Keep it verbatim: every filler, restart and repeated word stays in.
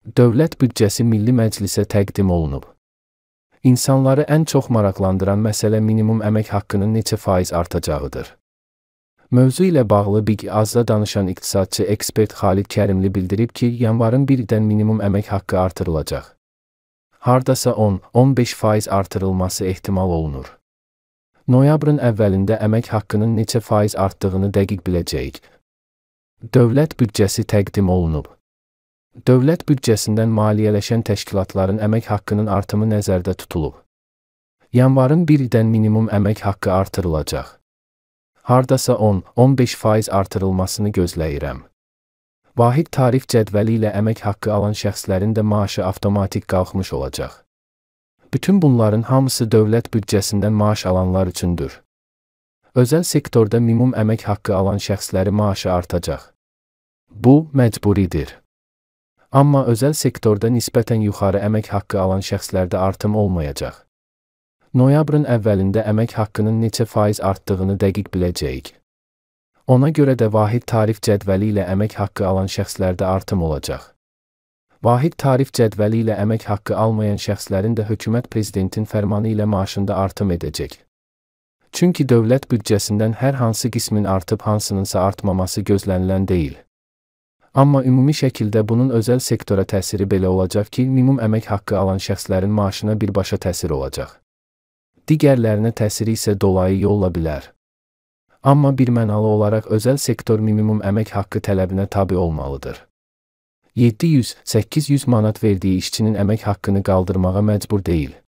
Dövlət büdcəsi Milli Məclisə təqdim olunub. İnsanları ən çox maraqlandıran məsələ minimum əmək haqqının neçə faiz artacağıdır. Mövzu ilə bağlı Big Azda danışan iqtisadçı ekspert Xalid Kərimli bildirib ki, yanvarın birindən minimum əmək haqqı artırılacaq. Hardasa on on beş faiz artırılması ehtimal olunur. Noyabrın əvvəlində əmək haqqının neçə faiz artdığını dəqiq biləcəyik. Dövlət büdcəsi təqdim olunub. Dövlət büdcəsindən maliyyələşən təşkilatların əmək haqqının artımı nəzərdə tutulub. Yanvarın birindən minimum əmək haqqı artırılacaq. Hardasa on on beş faiz artırılmasını gözləyirəm. Vahid tarif cədvəli ilə əmək haqqı alan şəxslərin də maaşı avtomatik qalxmış olacaq. Bütün bunların hamısı dövlət büdcəsindən maaş alanlar üçündür. Özəl sektorda minimum əmək haqqı alan şəxsləri maaşı artacaq. Bu, məcburidir. Amma özəl sektorda nisbətən yuxarı əmək haqqı alan şəxslərdə artım olmayacaq. Noyabrın əvvəlində əmək haqqının neçə faiz artdığını dəqiq biləcəyik. Ona görə də vahid tarif cədvəli ilə əmək haqqı alan şəxslərdə artım olacaq. Vahid tarif cədvəli ilə əmək haqqı almayan şəxslərin də hökumət prezidentin fərmanı ilə maaşında artım edəcək. Çünki dövlət büdcəsindən hər hansı qismin artıb hansınınsa artmaması gözlənilən deyil. Amma ümumi şəkildə bunun özəl sektora təsiri belə olacaq ki, minimum əmək haqqı alan şəxslərin maaşına birbaşa təsir olacaq. Digərlərinə təsiri isə dolayı yolla bilər. Amma birmənalı olaraq özəl sektor minimum əmək haqqı tələbinə tabe olmalıdır. yeddi yüz səkkiz yüz manat verdiyi işçinin əmək haqqını qaldırmağa məcbur deyil.